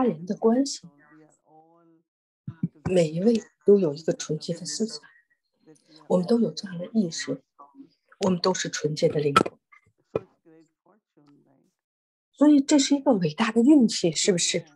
人的关系，每一位都有一个纯洁的思想，我们都有这样的意识，我们都是纯洁的灵魂，所以这是一个伟大的运气，是不是？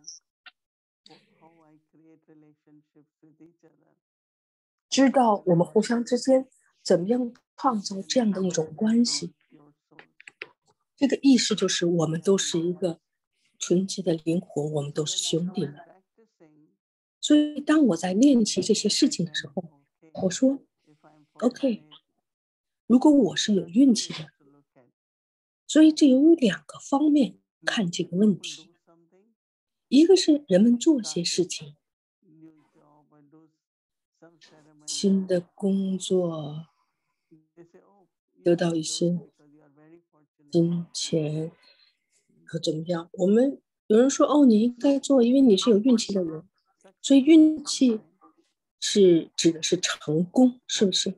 知道我们互相之间怎么样创造这样的一种关系，这个意识就是我们都是一个纯洁的灵魂，我们都是兄弟们。所以当我在练习这些事情的时候，我说 OK， 如果我是有运气的，所以这有两个方面看这个问题，一个是人们做些事情，新的工作，得到一些金钱和怎么样，我们有人说哦，你应该做，因为你是有运气的人，所以运气是指的是成功，是不是？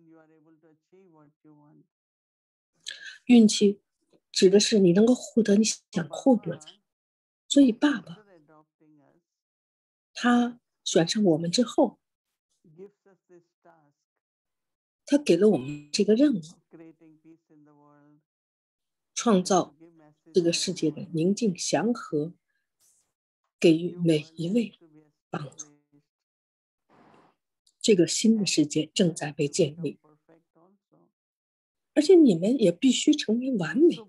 运气指的是你能够获得你想获得的。所以爸爸他选上我们之后，他给了我们这个任务，创造这个世界的宁静祥和，给予每一位帮助。这个新的世界正在被建立，而且你们也必须成为完美的。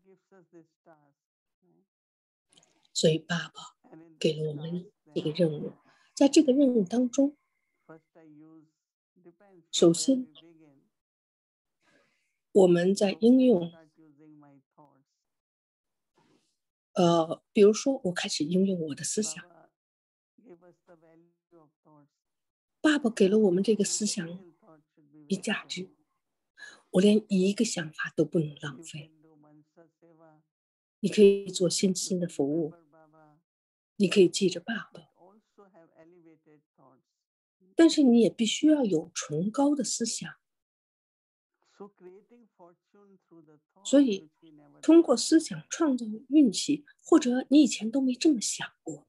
所以爸爸给了我们这个任务，在这个任务当中，首先我们在应用，比如说我开始应用我的思想，爸爸给了我们这个思想以价值，我连一个想法都不能浪费。你可以做新的服务，你可以记着爸爸，但是你也必须要有崇高的思想。所以，通过思想创造运气，或者你以前都没这么想过，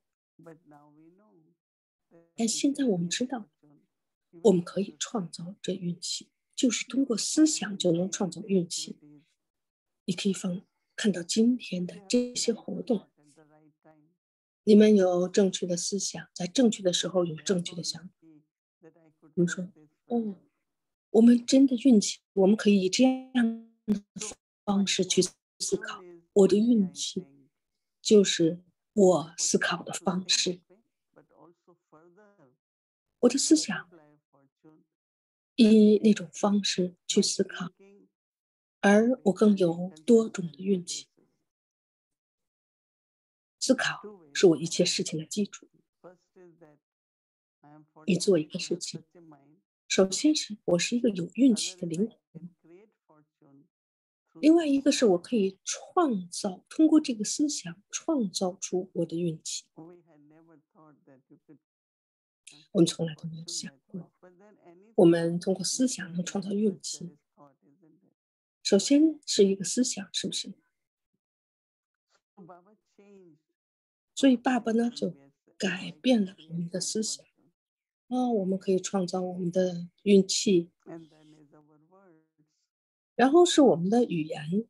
但现在我们知道，我们可以创造这运气，就是通过思想就能创造运气。你可以看到今天的这些活动，你们有正确的思想，在正确的时候有正确的想法。你们说，哦，我们真的运气，我们可以以这样的方式去思考。我的运气就是我思考的方式，我的思想以那种方式去思考，而我更有多种的运气。思考是我一切事情的基础。你做一个事情，首先是我是一个有运气的灵魂，另外一个是我可以创造，通过这个思想创造出我的运气。我们从来都没有想过，我们通过思想能创造运气。首先是一个思想，是不是？所以爸爸呢就改变了我们的思想。我们可以创造我们的运气，然后是我们的语言。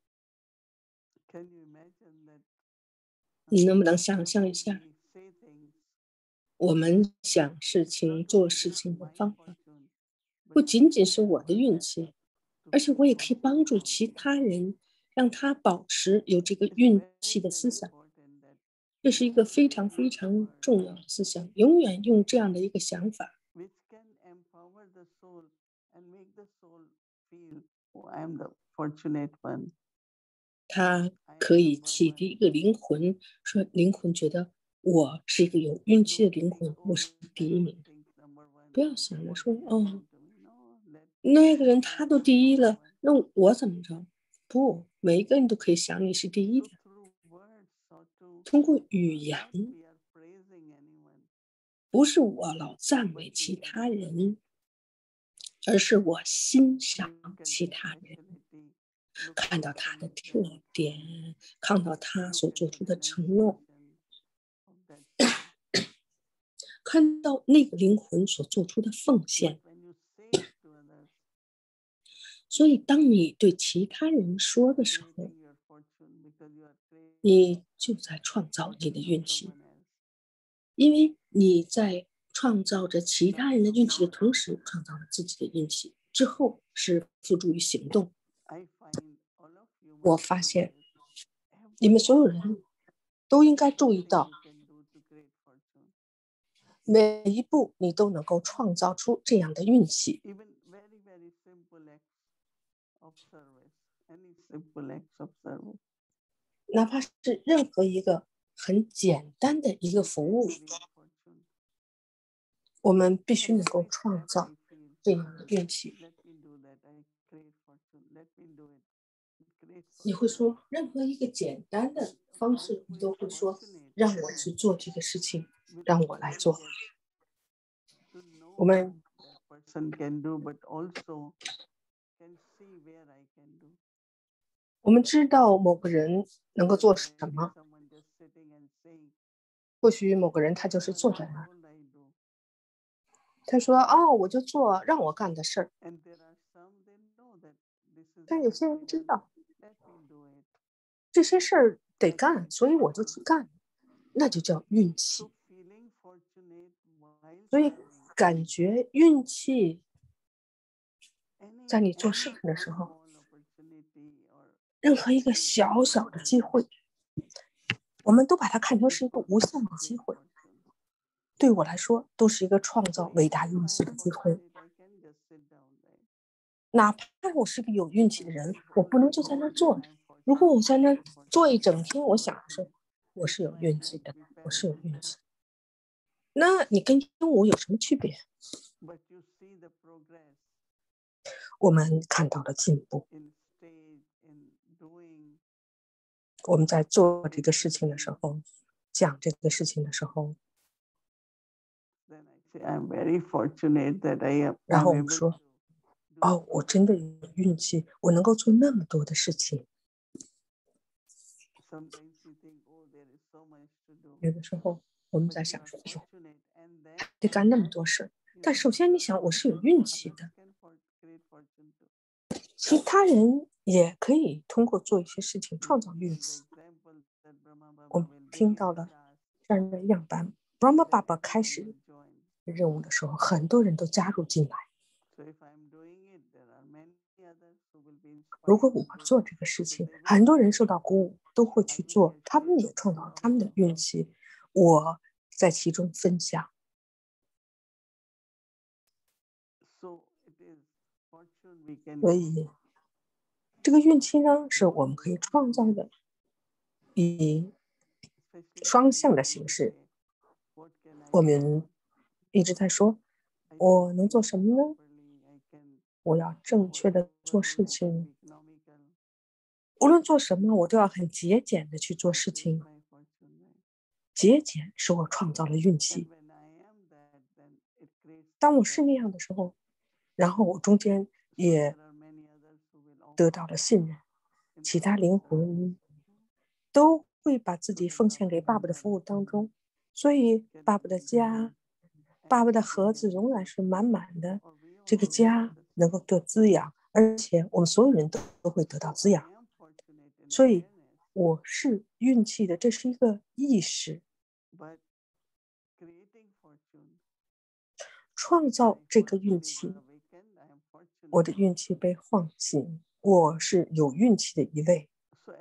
你能不能想象一下，我们想事情、做事情的方法，不仅仅是我的运气，而且我也可以帮助其他人，让他保持有这个运气的思想。这是一个非常非常重要的思想，永远用这样的一个想法，它可以启迪一个灵魂，说灵魂觉得我是一个有运气的灵魂，我是第一名的。不要想着说哦，那个人他都第一了，那我怎么着？不，每一个人都可以想你是第一的。通过语言，不是我老赞美其他人，而是我欣赏其他人，看到他的特点，看到他所做出的承诺， 看到那个灵魂所做出的奉献。所以当你对其他人说的时候，你就在创造你的运气，因为你在创造着其他人的运气的同时，创造了自己的运气，之后是付诸于行动。我发现你们所有人都应该注意到，每一步你都能够创造出这样的运气。哪怕是任何一个很简单的一个服务，我们必须能够创造这样的运气。你会说任何一个简单的方式，你都会说让我去做这个事情，让我来做。我们知道某个人能够做什么，或许某个人他就是坐在那儿，他说哦，我就做让我干的事儿。但有些人知道这些事儿得干，所以我就去干，那就叫运气。所以感觉运气在你做事情的时候，任何一个小小的机会，我们都把它看成是一个无限的机会。对我来说，都是一个创造伟大运气的机会。哪怕我是个有运气的人，我不能就在那坐着。如果我在那坐一整天，我想的是我是有运气的，我是有运气。那你跟鹦鹉有什么区别？我们看到了进步。我们在做这个事情的时候，讲这个事情的时候，然后我们说，哦，我真的有运气，我能够做那么多的事情。有的时候我们在想说，哎呦，得干那么多事儿。但首先你想，我是有运气的。其他人也可以通过做一些事情创造运气。我们听到了这样的样板。Brahma 爸爸开始任务的时候，很多人都加入进来。如果我做这个事情，很多人受到鼓舞，都会去做，他们也创造他们的运气，我在其中分享。所以这个运气呢，是我们可以创造的，以双向的形式。我们一直在说，我能做什么呢？我要正确的做事情，无论做什么，我都要很节俭的去做事情。节俭使我创造了运气。当我是那样的时候，然后我中间也得到了信任，其他灵魂都会把自己奉献给爸爸的服务当中，所以爸爸的家，爸爸的盒子永远是满满的，这个家能够得滋养，而且我们所有人都会得到滋养。所以我是运气的，这是一个意识。创造这个运气，我的运气被唤醒，我是有运气的一位。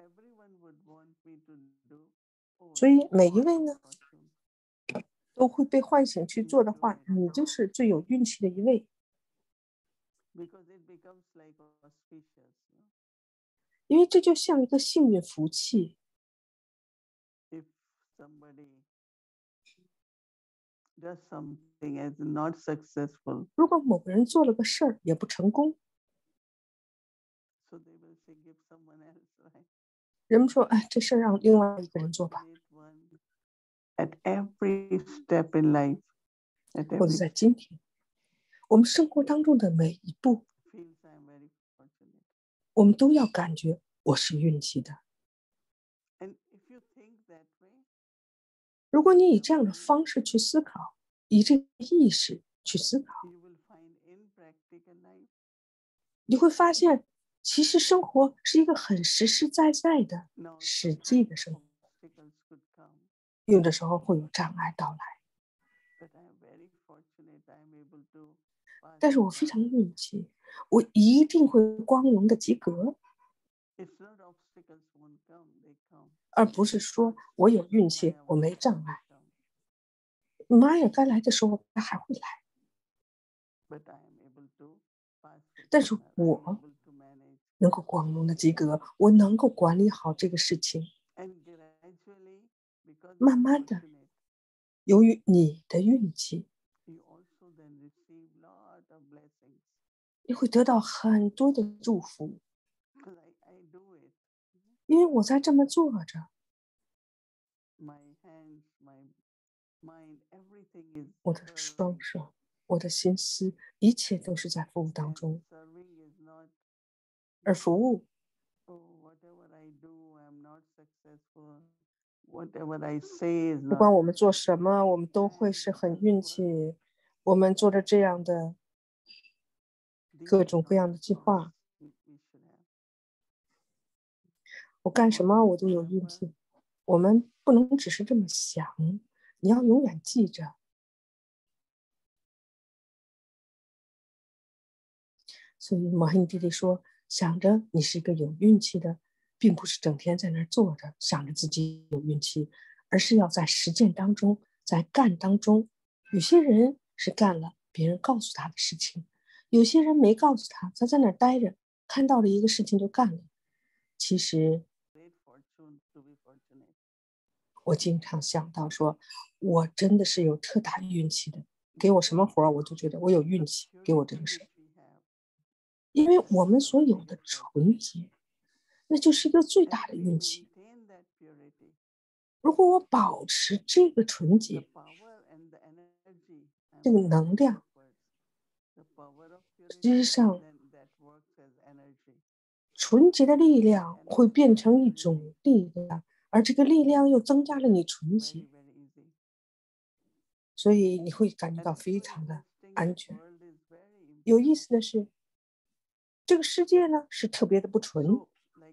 所以每一位呢，都会被唤醒去做的话，你就是最有运气的一位。因为这就像一个幸运福气。如果某个人做了个事儿也不成功，人们说，哎，这事儿让另外一个人做吧。或者在今天，我们生活当中的每一步，我们都要感觉我是运气的。如果你以这样的方式去思考， 以这个意识去思考，你会发现，其实生活是一个很实实在在的、实际的生活。有的时候会有障碍到来，但是我非常运气，我一定会光荣的及格，而不是说我有运气，我没障碍。妈呀，该来的时候它还会来，但是我能够光荣的及格，我能够管理好这个事情。慢慢的，由于你的运气，你会得到很多的祝福，因为我在这么做着，我的双手，我的心思，一切都是在服务当中，而服务不管我们做什么，我们都会是很运气。我们做着这样的各种各样的计划，我干什么我都有运气。我们不能只是这么想，你要永远记着。所以马恩弟弟说，想着你是一个有运气的，并不是整天在那儿坐着想着自己有运气，而是要在实践当中，在干当中。有些人是干了别人告诉他的事情，有些人没告诉他，他在那儿待着，看到了一个事情就干了。其实我经常想到说，我真的是有特大运气的，给我什么活我都觉得我有运气，给我这个事，因为我们所有的纯洁，那就是一个最大的运气。如果我保持这个纯洁，这个能量，实际上纯洁的力量会变成一种力量，而这个力量又增加了你纯洁，所以你会感觉到非常的安全。有意思的是，这个世界呢是特别的不纯。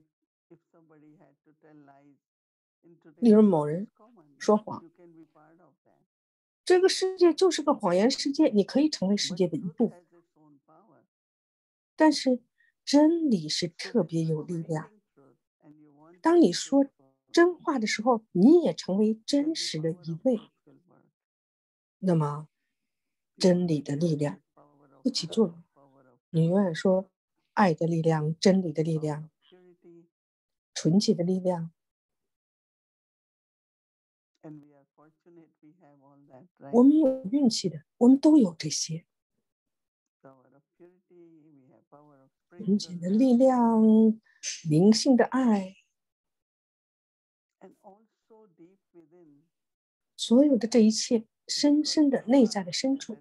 例如某人说谎，这个世界就是个谎言世界，你可以成为世界的一部分，但是真理是特别有力量。当你说真话的时候，你也成为真实的一位，那么真理的力量会起作用。你永远说爱的力量、真理的力量、纯洁的力量。我们有运气的，我们都有这些纯洁的力量、灵性的爱，所有的这一切，深深的内在的深处。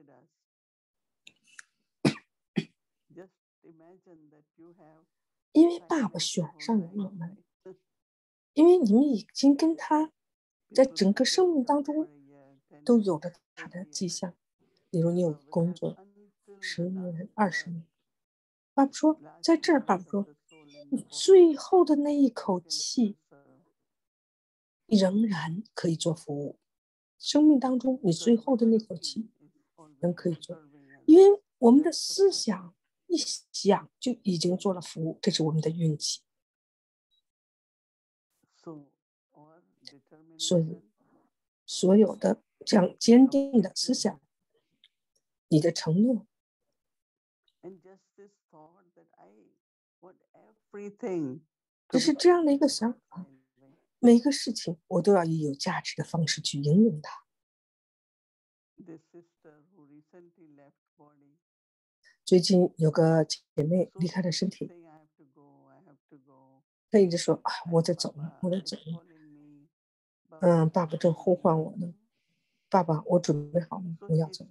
因为爸爸选上了我们，因为你们已经跟他在整个生命当中都有了他的迹象。比如你有工作10年、20年，爸爸说，在这儿，爸爸说，你最后的那一口气仍然可以做服务。生命当中，你最后的那口气仍可以做，因为我们的思想一想就已经做了服务，这是我们的运气。所以，所有的这样坚定的思想，你的承诺，只是这样的一个想法，每个事情我都要以有价值的方式去应用它。最近有个姐妹离开了身体，她一直说啊，我得走了，我得走了。爸爸正呼唤我呢，爸爸，我准备好了，我要走了。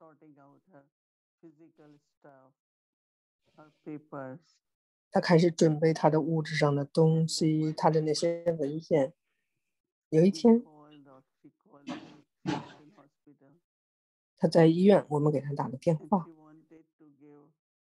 他开始准备他的物质上的东西，他的那些文件。有一天， 他在医院，我们给他打了电 and 话， she wanted to give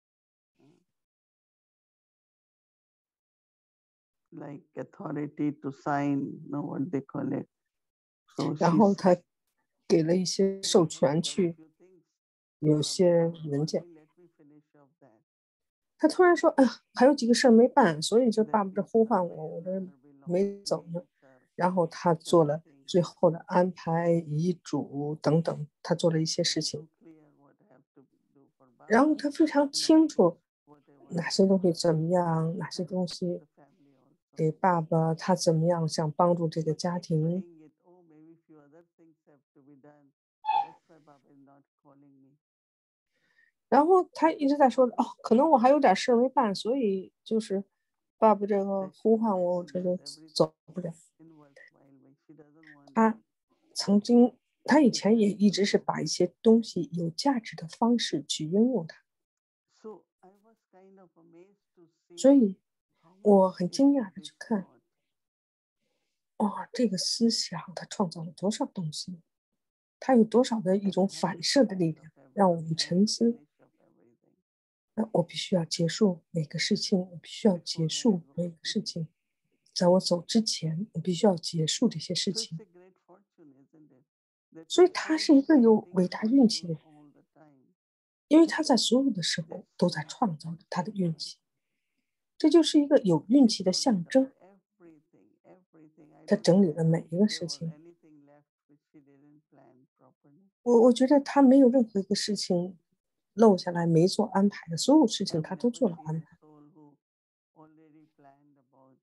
like authority to sign, know what they call it. So 然 she 后他给了一些授 said 权 a 去 few things. 有些 Only 文件。 let me finish off that. 他突然说：“哎呀，还有几个事儿没办，所以就 That 爸爸这 means 呼 her 唤我， will, 我这 her 没 belongings, 走呢。” her 然后他做了 everything. 最后的安排、遗嘱等等，他做了一些事 So 情。 clear what I have to do for 然后 Baba, 他非常 and I 清 did 楚 whatever 哪 I 些东西 could 怎么样，哪些 and 东西 the family also. 给爸爸，他怎么样想帮助这个 But 家 keep 庭。 saying it, oh, maybe few other things have to be done. That's why Baba is not calling me. 然后他一直在说：“哦，可能我还有点事儿没办，所以就是爸爸这个 That she 呼唤我，我 mentioned 这 this 个 everything 走不了。” in worthwhile way. She doesn't want 他曾经，他以前也一直是把一些东西有价值的方式去应用它， So I was kind of amazed to 所 see 以 how 我 much 很 is 惊讶的 this 去看， thought. 哇，这个思想它创造了多少东西，它有多少的一 And 种 I have 反 to 射的 finish 力 off 量，让我 everything. 们 I have 沉 to 思。 finish off everything. 那我必须要结束每个事情，我必须要 Before 结 I 束 go. 每个事情，在我走之前，我必须要结束这些事 So it's 情。 a great fortune, isn't it? That 所以 he's 他是一 always 个有 creating 伟大运气的 fortune 人， all the time. 因为他在所有的时候 That's 都 so 在 much 创造着他的运 fortune. 气，这就是一个有运 She 气的 plotted 象 out 征。 everything, everything. I 他 don't 整理 think 了每一个 there 事 was 情， anything left which she didn't plan properly. 我觉得他没有任何一个事情漏下来没做安排的，所有事情 I've 他都 never 做了 seen 安 a 排。 soul who already planned about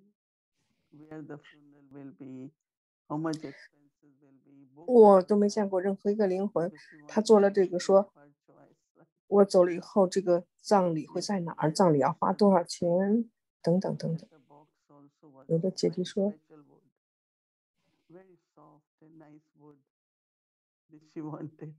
where the funeral will be, how much expenses will be, booked 我 all 都没 that, 见过任何一个灵魂， because she 他 wanted 做了这个 everything 说 of her choice. 我走了以后，这个葬礼会在哪儿？葬礼要花多少钱？等等等 And 等。 the box also was 有的姐弟 very 说， special wood, very soft and nice wood that she wanted.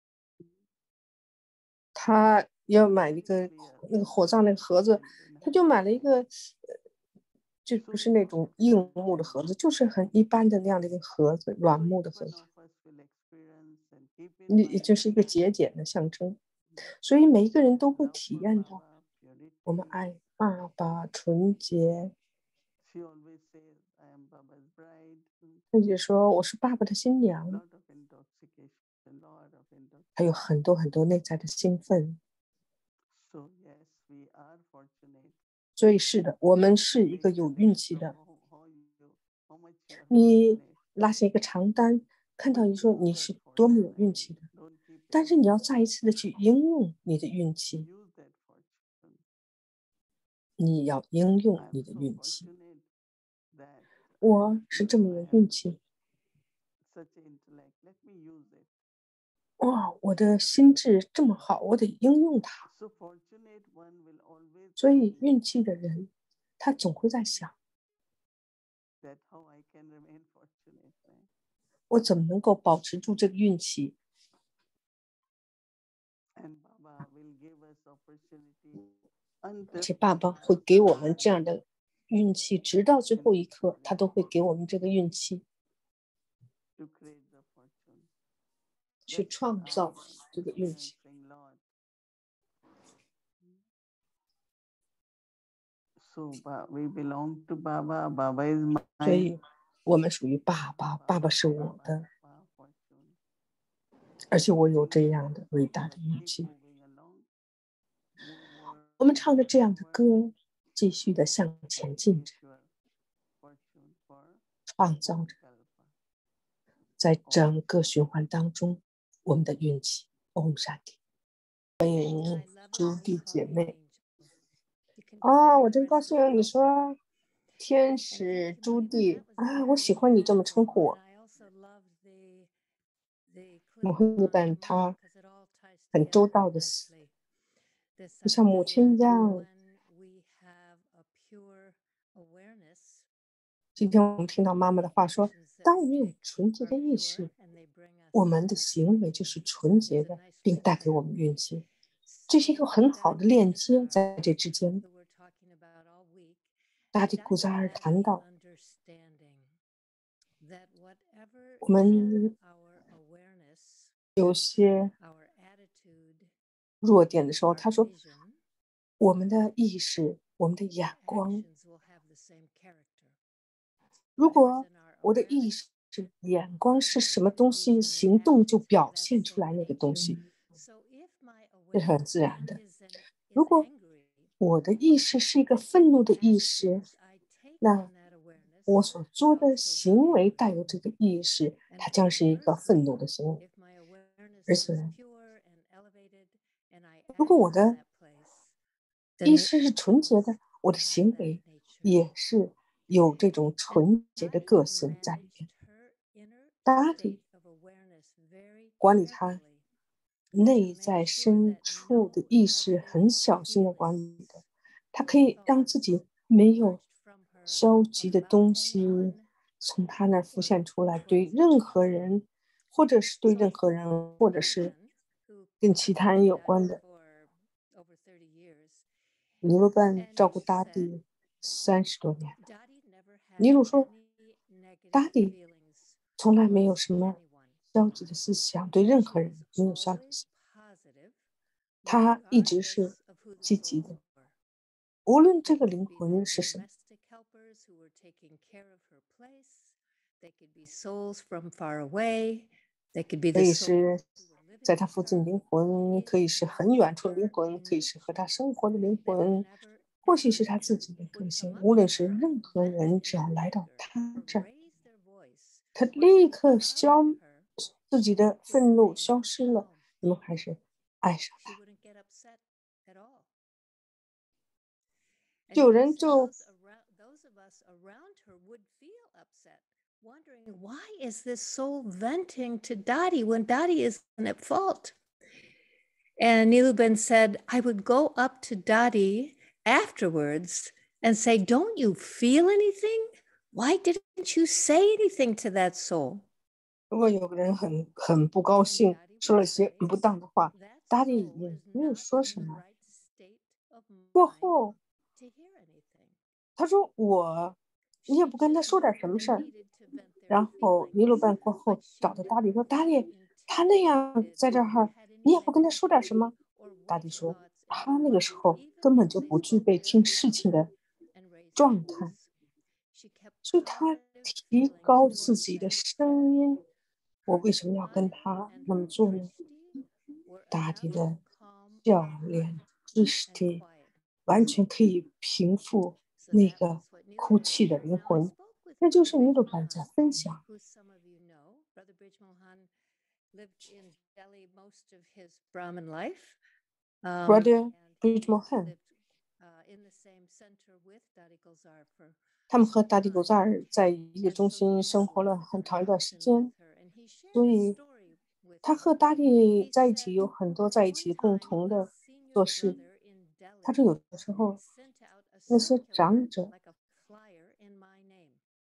他要买一 Very 个 clear. 那个火葬那个盒子， And 他就买了一个，就不是那种硬木的盒子，就是很一般的那样的一个盒子，软 so 木的 each 盒 one 子， of us will experience and keep in 也 mind 就是一个节俭的象征。所以每一个人都会 love 体 for 验到 Baba, purity. 我们爱爸爸、纯洁。 She always says, I am Baba's bride. 并且说我是爸爸的新娘， Lot of intoxication, lot of 还有 intoxication. 很多很多内在的兴奋。 So yes, we are fortunate. 所以是的，我们是一 Make 个 a 有运 list 气 of 的。 how much you are 你 fortunate. 拉下一个长单，看到 But 你说 use 你 that 是多么有 fortune 运气的， Don't keep 但 it. 是你要再一次的去应用你的运气， Use that fortune. 你要应用 I'm 你的 so 运气。 fortunate that 我是这么有 I 运 have 气， such intellect. Let me use it. 哇，我的心智这么好，我得应用它。 So fortunate one will always 所以 think 运气的人，他总会在想， that how I can remain fortunate. Right? 我怎么能够保持住这个运气？ And Baba will give us opportunity 而 until 且爸爸会给我们这样的运气，直到最后一刻，他都会给我们这个运气， to create the fortune. 去 That's what 创 I 造 am 这个运气。 experiencing lot. So we belong to Baba. Baba is 所 mine. 以，我们属于爸爸，爸爸是我的， Baba fortune. 而且我有这样的伟大的运 Keep 气。 moving along. Move 我们唱着这样的 forward. 歌，继续的向前进 Create 着， your fortune for 创造着， Kalpa. 在整个循环当中，我们的运气。Om Shanti。欢迎朱棣姐妹。哦，我真高兴，你说天使朱棣啊，我喜欢你这么称呼我。我会日本他很周到的死，就像母亲一样。今天我们听到妈妈的话说，当我们有纯洁的意识，我们的行为就是纯洁的，并带给我们运气。这是一个很好的链接，在这之间。达迪库扎尔谈到，我们有些 our attitude, 弱点的时候， our 他说 vision, 我们的意识、我们的 and 眼 our 光， actions will have the same character. 如 Whatever's 果 in our 我的意 awareness, 识、眼光 our 是什么 attitude, 东西， vision, and 行动就 actions have 表 that 现出 same 来那个东西， nature. So if my 这是很 awareness 自然的。 is 如果 angry, 我的意识是一个 then 愤怒 the 的意识， actions I take 那 on that awareness 我所 would 做的 also be 行为 angry. 带有这个意识， And 它将是一个愤怒的 conversely, 行为。 if my awareness 而 is 且， pure and elevated and I 如 act 果我 from 的 that place, 意 then the 识是纯洁的， actions 我的 have 行 that 为 nature. 也是有这种 And 纯洁的 Dottie 个性在里 managed 面。 her inner 大体 state of awareness very 管理他 carefully 内 to 在 make sure 深 that 处的 no 意识很 negative 小心的管理 feelings 的，他 or 可以让自 thoughts 己没有 emerged from her 消极的 about 东 and 西 on 从他那儿浮 or 现出来， towards 对任何 Dottie. 人，或者是对 So 任何人，或者是 Niluban, who 跟其他人 accompanied 有 Dottie 关的。 for over 30 years, 尼鲁班 and 照顾 she 大 said 地30多年， Dottie never 尼 had 鲁说 any negative 大地 feelings 从来没有 towards 什么 anyone. 消极的思想，对任 She 何 was 人没有消极 always 思， positive, 他一直是 regardless of who the 积极 souls 的， were. 无论这 They 个 could 灵 be 魂 the 是什么， domestic helpers who were taking care of her place. They could be souls from far away. They could be 可 the 以 souls 是 who were living 在他 with 附近 her. 灵魂， It 可以是 was 很远处的灵 her 魂，可以是和他 nature 生活的灵 that 魂， whenever 或许是他 anyone 自己的 would 个 come 性。 up 无 to 论是 her 任何 vent 人， in 只要来到 anger 他 or 这儿， raise their voice 他 or 立 speak 刻 loudly 消 to her, 自 she 己的 would 愤怒 remain 消失了， calm. 你们还是爱上 She 他。 wouldn't get upset at all. And 有 she 人 said 就 those of us around her would feel upset, wondering why is this soul venting to Dottie when Dottie isn't at fault? And Niluben said, I would go up to Dottie afterwards and say, don't you feel anything? Why didn't you say anything to that soul? 如果有个人很不高 And 兴， Dottie 说 would 了些 say, 不当的话， that 大地 soul 也 is 没有 not 说 in 什 the 么。 right state of 过 mind 后 to hear anything. 他说你也 She 不跟他 just 说点 knew 什么 they 事儿。 needed to vent their 然后尼鲁 feelings, 班过后 but she 找到大地 didn't 说：“大地， 他 interpret 那样 it 在这儿， or had 你 any 也不跟他说点什 negativity 么。” or 大 wish 地说：“ thoughts in 他 her 那个时 mind, 候 even 根本 if 就 they 不具 spoke 备 very 听事情 loudly 的 and raised their 状态， voice. She kept 所以他 positive 提 feelings 高自 towards 己的 them. 声音。我 Her 为什么要跟 smile 他 and 那么 her 做呢？” drishti were 大 enough 地 to 的 calm 笑 her 脸、 heart 知识 and 体 quiet. 完全可以平复 So 那 that 个 was what 哭 Niluban 泣的 says. 灵 Now I 魂。 spoke with 那就 Brother 是尼 Bridge 鲁班在 Mohan, 分享。 who some of you know. Brother Bridge Mohan lived in Delhi most of his Brahmin life. Brother And Bridge he Mohan， lived in the same center with Dadi Gulzar for 他们和 some 大地古 time. 扎尔在一个 And 中 so he 心 had 生活了 lots 很 of 长一段时 interaction 间， with her. And he shared 所 a 以 story with 他 me. 和大地 He 在一起 said 有很多在一 one 起共 time 同 a 的 senior 做事。 brother in 他说 Delhi 有的时候 sent out a 那些 circular 长者 like a flyer in my name.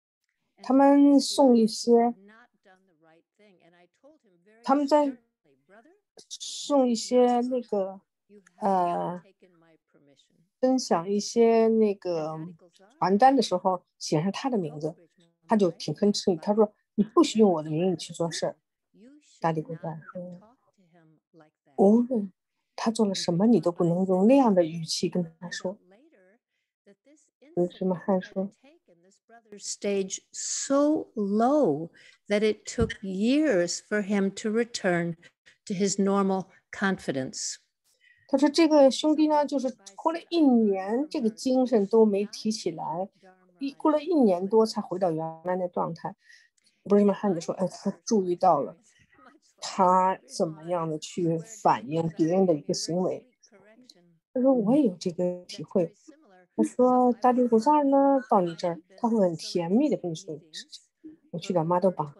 And 他 on 们 this 送一 flyer he 些 had not done the right thing. And I told him very 他们在 sternly, brother, 送 that 一 is 些 not 那个 you have not taken my permission. 分享一些那 And 个 Dadi Gulzar 传单的时候写上他的 told 名字， Bridge 他 Mohan 就 right 挺吭哧，他 by 说你不许用 very 我的名义去做事儿。 stern, you 大 should 地古 not 扎 have 说， talked to him like that. 无论他做了 And 什 Bridge 么，你都不 Mohan 能 said 用那样的 then 语 he 气跟他 found 说。 out later that this 有什么 incident 汉 had 说， taken this brother's stage so low that it took years for him to return to his normal confidence. 他说这个兄弟呢，就是过了1年，这个精神都没提起来，过了1年多才回到原来的状态。不是什么汉就说，哎，他注意到了他怎么样的去反映别人的一个行为。他说我也有这个体会。他说大地古萨尔呢，到你这儿，他会很甜蜜的跟你说一个事情。我去了妈都邦，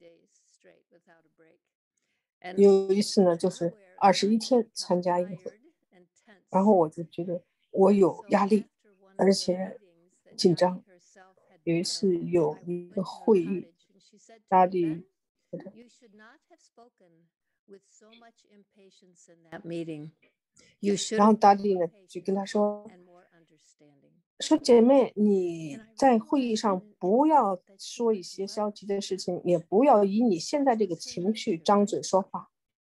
有一次呢，就是21天参加一个会，然后我就觉得我有压力，而且紧张。有一次有一个会议，大地， You should not have spoken with so much impatience in that meeting. You should 然后 have 大 been 地 more 呢就跟他 patient 说 and more understanding. 说姐妹，你 And I 在会议 realized 上 in an 不 instant 要 that she 说一 was 些 right. 消极的事情，也不要以你现在这个 Such was her 情绪 nature, 张 right? 嘴说话。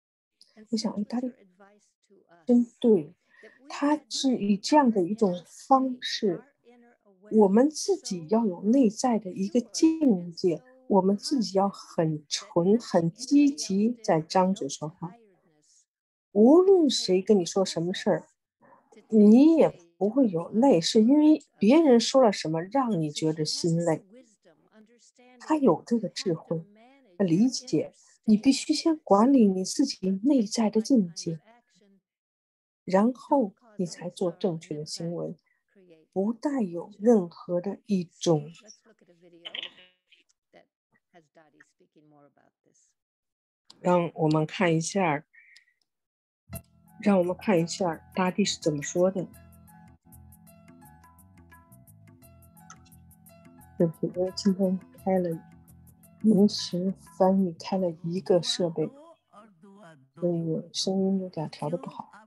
我想，哎，他的真对，他是以这样的一种方式，我们自己要有内在的一个境界，我们自己要很纯、很积极，在张嘴说话。无论谁跟你说什么事儿，你也不会有累，是因为别人说了什么让你觉得心累。他有这个智慧，理解。你必须先管理你自己内在的境界，然后你才做正确的行为，不带有任何的一种。让我们看一下大地是怎么说的。对不起，我今天开了临时翻译，开了一个设备，所以声音有点调得不好。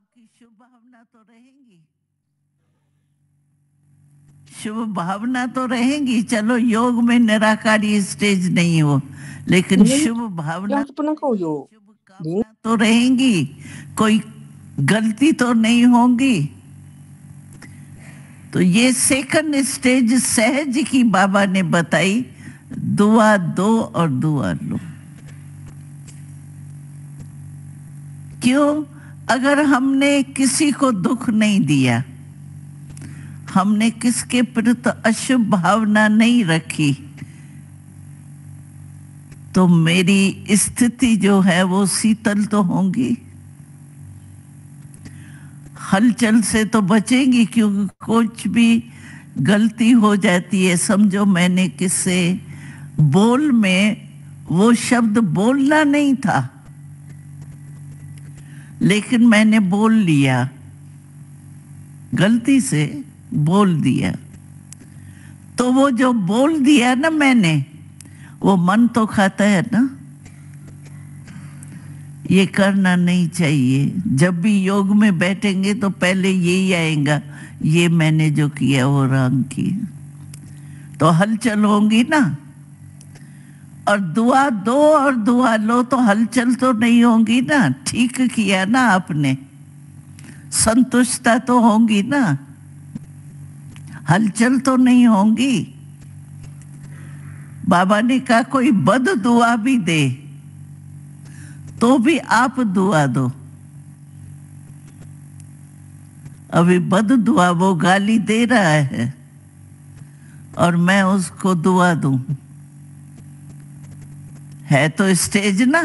शुभ भावना तो रहेंगी, चलो योग में निराकारी स्टेज नहीं हो, लेकिन शुभ भावना तो रहेंगी, कोई गलती तो नहीं होगी। तो ये सेकंड स्टेज सहज की बाबा ने बताई, दुआ दो और दुआ लो। क्यों? अगर हमने किसी को दुख नहीं दिया, हमने किसके प्रति अशुभ भावना नहीं रखी, तो मेरी स्थिति जो है वो शीतल तो होंगी, हलचल से तो बचेंगी। क्योंकि कुछ भी गलती हो जाती है, समझो मैंने किससे बोल में वो शब्द बोलना नहीं था, लेकिन मैंने बोल लिया, गलती से बोल दिया, तो वो जो बोल दिया ना मैंने, वो मन तो खाता है ना, ये करना नहीं चाहिए। जब भी योग में बैठेंगे तो पहले यही आएगा, ये मैंने जो किया वो रंग किया, तो हलचल होंगी ना। और दुआ दो और दुआ लो, तो हलचल तो नहीं होंगी ना। ठीक किया ना आपने, संतुष्टता तो होंगी ना, हलचल तो नहीं होंगी। बाबा ने कहा कोई बद दुआ भी दे तो भी आप दुआ दो। अभी बद दुआ, वो गाली दे रहा है और मैं उसको दुआ दूं, है तो स्टेज ना।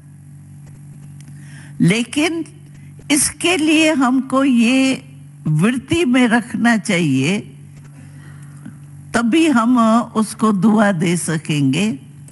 लेकिन इसके लिए हमको ये वृत्ति में रखना चाहिए, तभी हम उसको दुआ दे सकेंगे।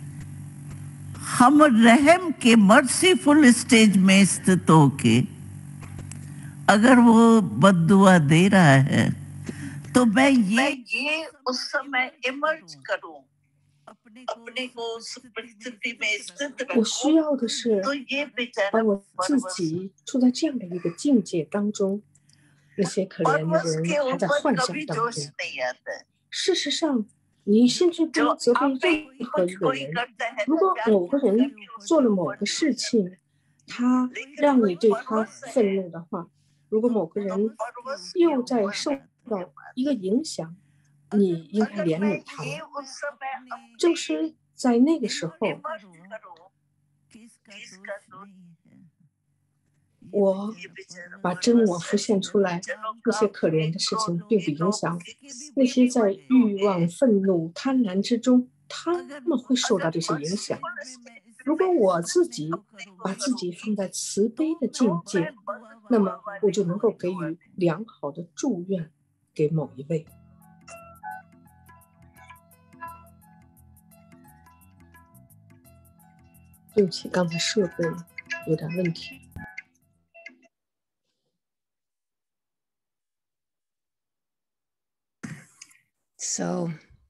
हम रहम के मर्सीफुल स्टेज में स्थित होके अगर वो बद्दुआ दे रहा है, तो मैं ये उस समय इमर्ज करूं, अपने को उस परिस्थिति में स्थित रखूं। 我需要的是把我自己处在这样的一个境界当中，那些可怜的人还在幻想当中。事实上，你甚至不能责备任何一个人。如果某个人做了某个事情，他让你对他愤怒的话，如果某个人又在受到一个影响，你应该怜悯他。正是在那个时候，我把真我浮现出来，那些可怜的事情并不影响那些在欲望、愤怒、贪婪之中，他们会受到这些影响。如果我自己把自己放在慈悲的境界，那么我就能够给予良好的祝愿给某一位。对不起，刚才设备有点问题。 So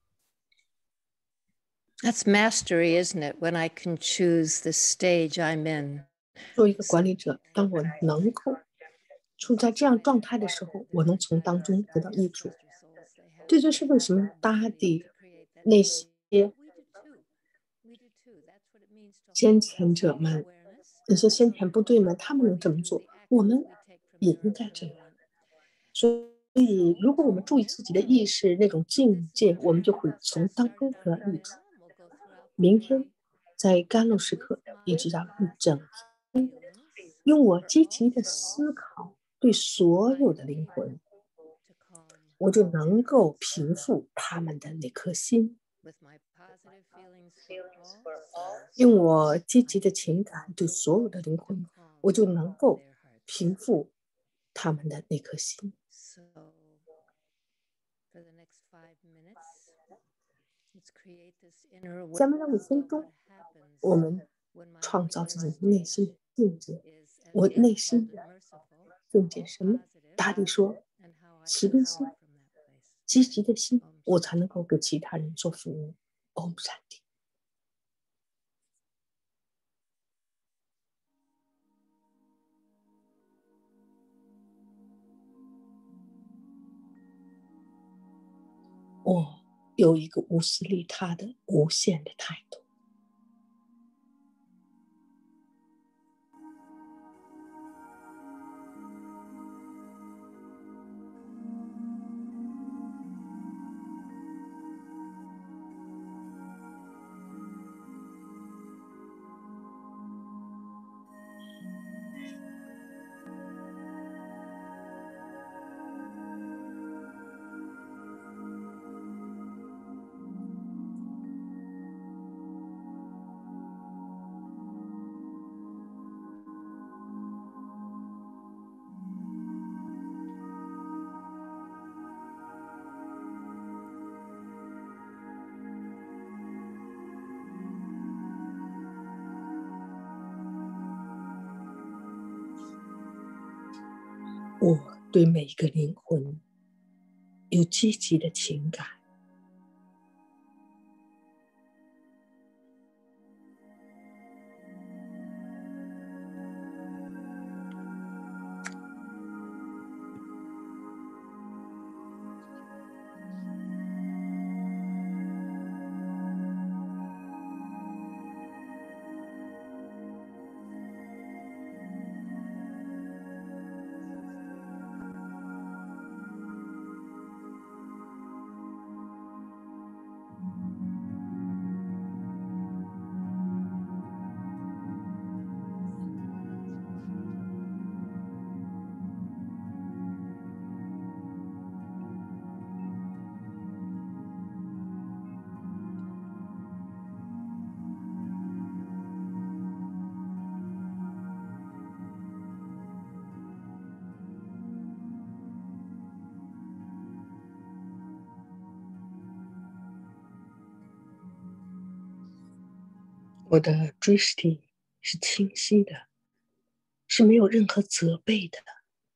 that's mastery, isn't it? When I can choose the stage I'm in. 作为一个管理者，当我能够处在这样状态的时候，我能从当中得到益处。这就是为什么大地那些虔诚者们那些先遣部队们，他们能这么做，我们也应该这样。所以，如果我们注意自己的意识那种境界，我们就会从当中得益处。明天在甘露时刻，一直到一整天，用我积极的思考对所有的灵魂，我就能够平复他们的那颗心。用我积极的情感对所有的灵魂，我就能够平复他们的那颗心。下面的5分钟，我们创造自己内心的境界。我内心的境界什么？大地说，慈悲心、积极的心，我才能够给其他人做服务。Om Shanti。我有一个无私利他的无限的态度。我对每一个灵魂有积极的情感。我的 drishti 是清晰的，是没有任何责备的。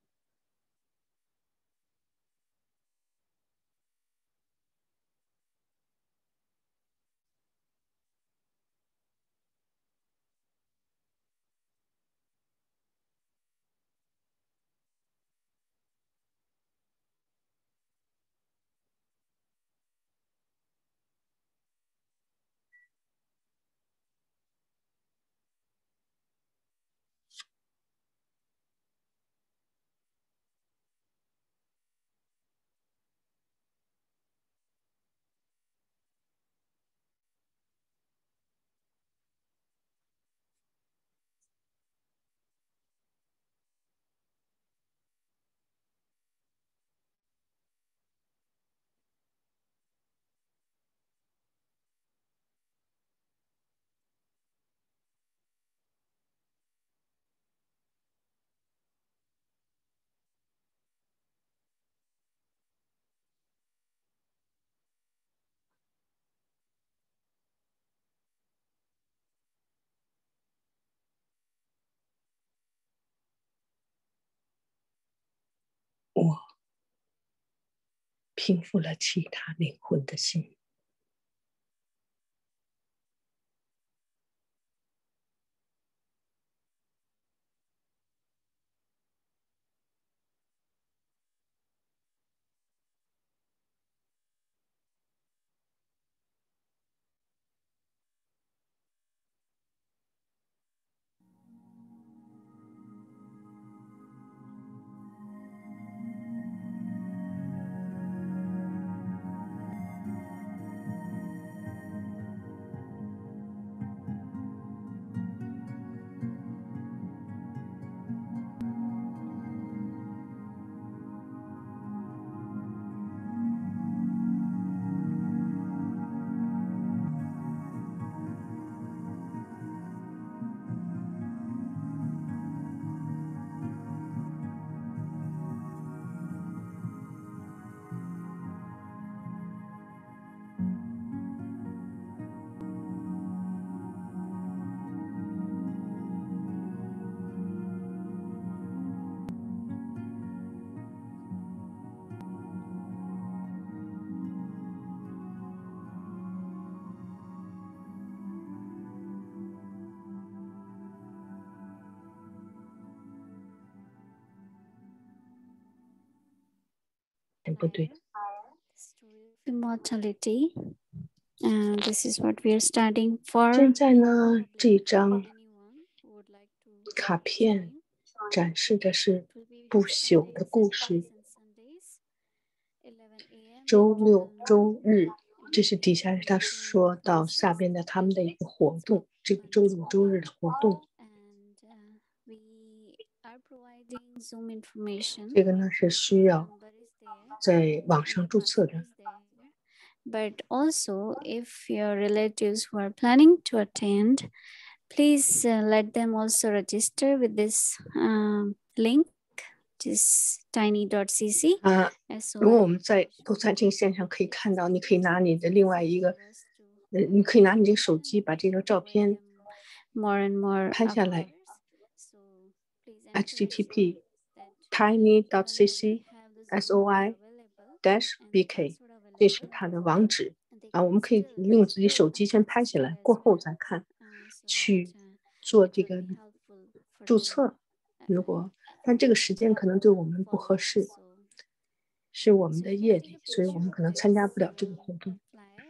我平复了其他灵魂的心。 不对。 Immortality. This is what we are studying for. 现在呢，这一张卡片展示的是不朽的故事。周六、周日，这是底下他说到下边的他们的一个活动，这个周六、周日的活动。这个呢是需要在网上注册的。 But also, if your relatives who are planning to attend, please let them also register with this link, which is tiny.cc. 如果我们都在这个线上可以看到，你可以拿你的另外一个，你可以拿你这个手机把这个照片 more and more 拍下来。http tiny.cc/soy-bk 这是它的网址啊，我们可以用自己手机先拍起来，过后再看，去做这个注册。但这个时间可能对我们不合适，是我们的夜里，所以我们可能参加不了这个活动。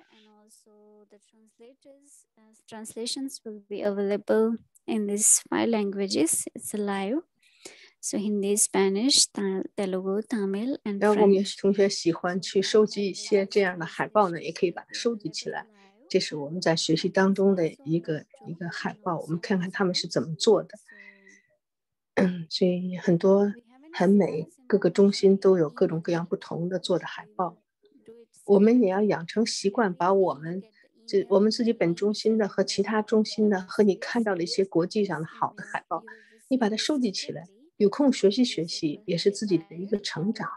Translations will be available in these 5 languages. It's live. So Hindi, Spanish, Telugu, Tamil, and 然后我们有 French. 同学喜欢去收集一些这样的海报呢，也可以把它收集起来。这是我们在学习当中的一个海报，我们看看他们是怎么做的。所以很多很美，各个中心都有各种各样不同的做的海报。我们也要养成习惯，把我们自己本中心的和其他中心的和你看到的一些国际上的好的海报，你把它收集起来。 有空学习也是自己的一个成长。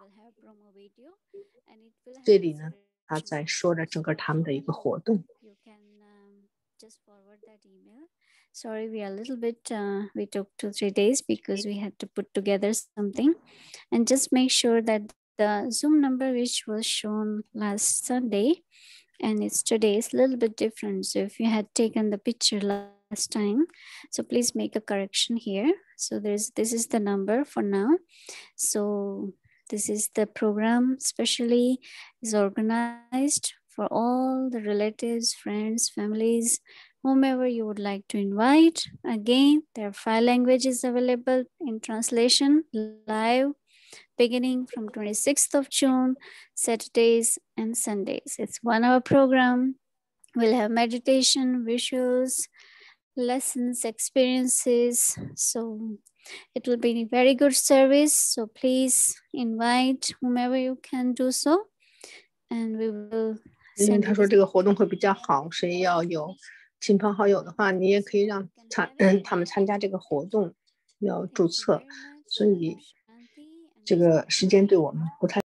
这里呢，他在说着整个他们的一个活动。 Sorry, we are a little bit, we took 2-3 days because we had to put together something. And just make sure that the Zoom number which was shown last Sunday and it's today is a little bit different. So if you had taken the picture last time, so please make a correction here. So this is the number for now. So this is the program specially is organized for all the relatives, friends, families, whomever you would like to invite. Again, there are 5 languages available in translation live beginning from 26th of June, Saturdays and Sundays. It's 1-hour program. We'll have meditation, visuals, lessons, experiences. So it will be a very good service. So please invite whomever you can do so. And we will 因为他说这个活动会比较好，谁要有亲朋好友的话，你也可以让他们参加这个活动，要注册。所以这个时间对我们不太